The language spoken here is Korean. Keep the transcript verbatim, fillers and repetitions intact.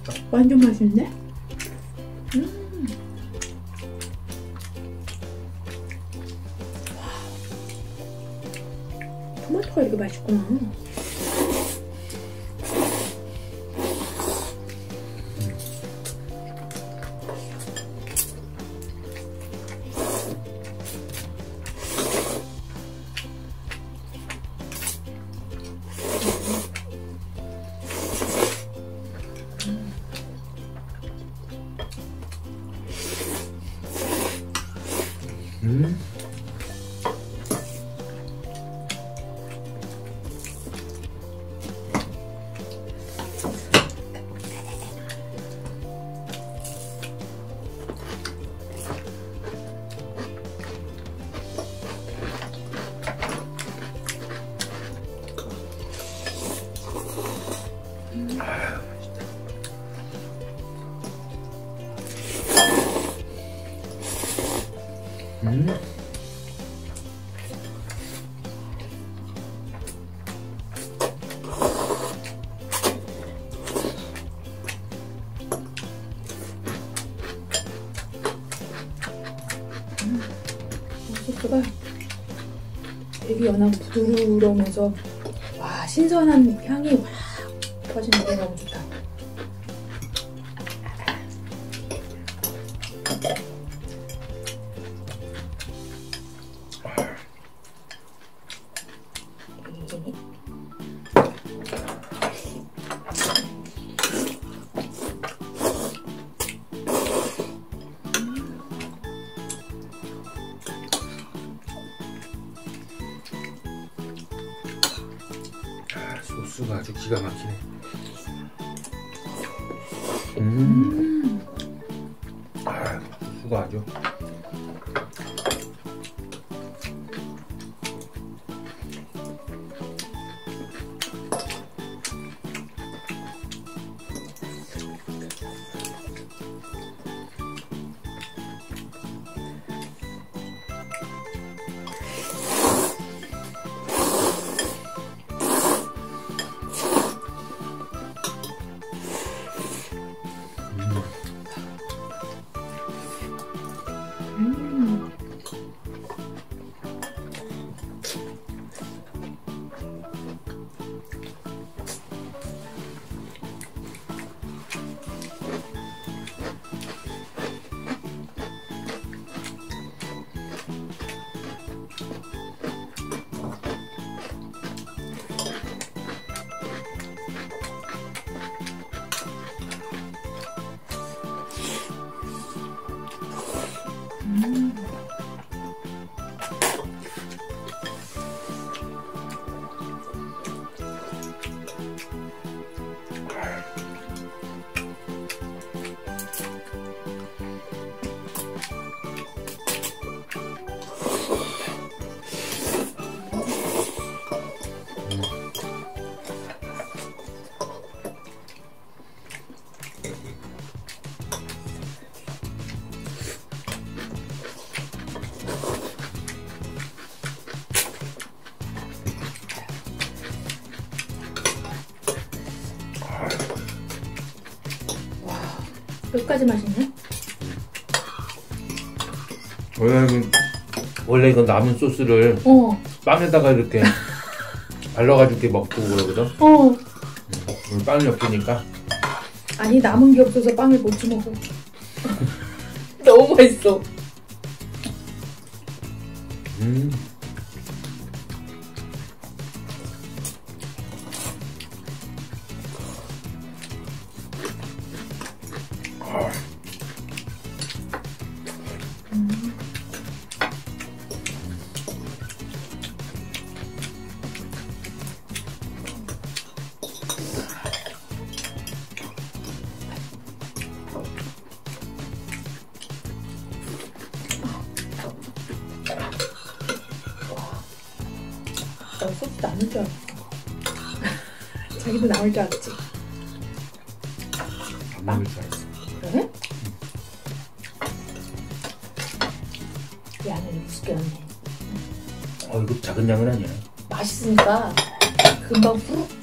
완전 맛있네. 음. 와. 토마토가 이렇게 맛있구나. 음. 음. 음. 소스가 되게 연하고 부드러우면서 와, 신선한 향이 확 퍼지는데 너무 좋다. 소스가 아주 기가 막히네. 음. 아, 소스가 아주. 음. 음. 끝까지 맛있네. 원래 이건 원래 이건 남은 소스를 어. 빵에다가 이렇게 발라가지고 이렇게 먹고 그러거든. 어. 음, 빵이 없으니까. 아니, 남은 게 없어서 빵을 못 주먹어. 너무 맛있어. 음. 음. 나 소스 남을 줄 알았어. 자기도 남을 줄 알았지? 안 먹을 줄 알았어. 그래? 양을 익숙해 왔네. 어, 이거 작은 양은 아니야. 맛있으니까 금방 후룩